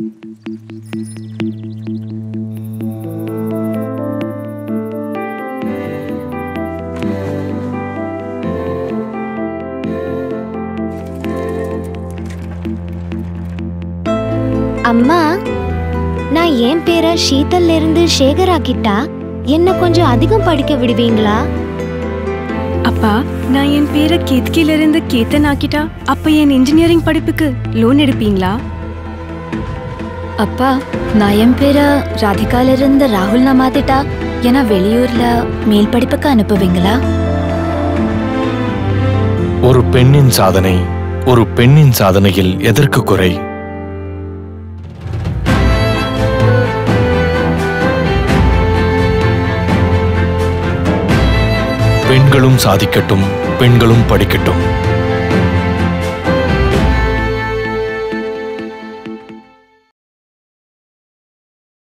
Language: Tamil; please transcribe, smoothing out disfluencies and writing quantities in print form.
அம்மா, நான் என் பேரை ஷீதல்ல இருந்து சேகர் ஆக்கிட்டா என்ன கொஞ்சம் அதிகம் படிக்க விடுவீங்களா? அப்பா, நான் என் பேரை கேத்கில இருந்து கேத்தன் ஆக்கிட்டா அப்ப என் இன்ஜினியரிங் படிப்புக்கு லோன் எடுப்பீங்களா? அப்பா, நான் என் பேரை ராதிகால இருந்து ராகுல் மாத்திட்டா என்ன வெளியூர்ல மேல் படிப்புக்கு அனுப்புவீங்களா? ஒரு பெண்ணின் சாதனையில் எதற்கு குறை? பெண்களும் சாதிக்கட்டும், பெண்களும் படிக்கட்டும்.